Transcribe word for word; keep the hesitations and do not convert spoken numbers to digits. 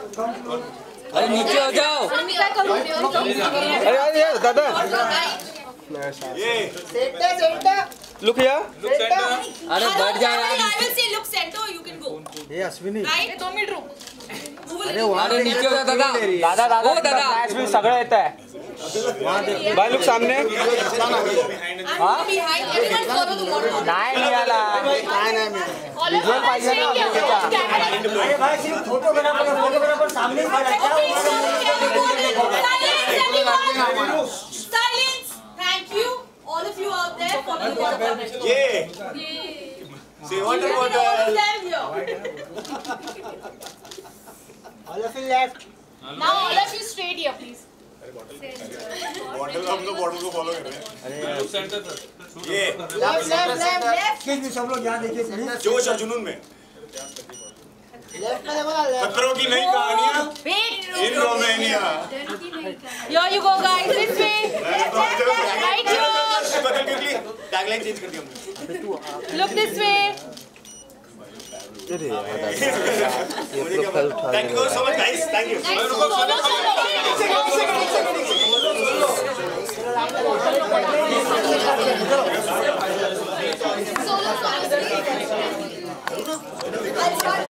अरे नीचे हो जाओ। अरे यार दादा ये लुक हियर। अरे बैठ जा यार। ये अश्विनी दो मिनिट रुक। अरे वहाँ अरे नीचे हो जा दादा। दादा दादा ओ दादा फ्लैश भी सगळं येत आहे भाई लुक सामने नाही मिळाला काय नाही विजुअल पाहिजे ना अरे भाई सिर्फ फोटोग्राफर फोटोग्राफर सामने Silence. Thank you, all of you out there for being part of it. Yeah. Say water bottle. all of you left Now all of you straight here, please. Bottle हम तो bottle को follow कर रहे हैं। अरे centre sir. ये Left, left, left, left. सब लोग यहाँ देखिए प्लीज जोश और जुनून में लेफ्ट में देखो ना लेफ्ट खतरों की नई कहानियां Wait. In Romania. Here you go, guys. This way. Right here. बदल क्विकली टैगलाइन चेंज कर दी हमने। Look this way. अरे thank you so much guys thank you. Guys, solo, solo. Solo, solo.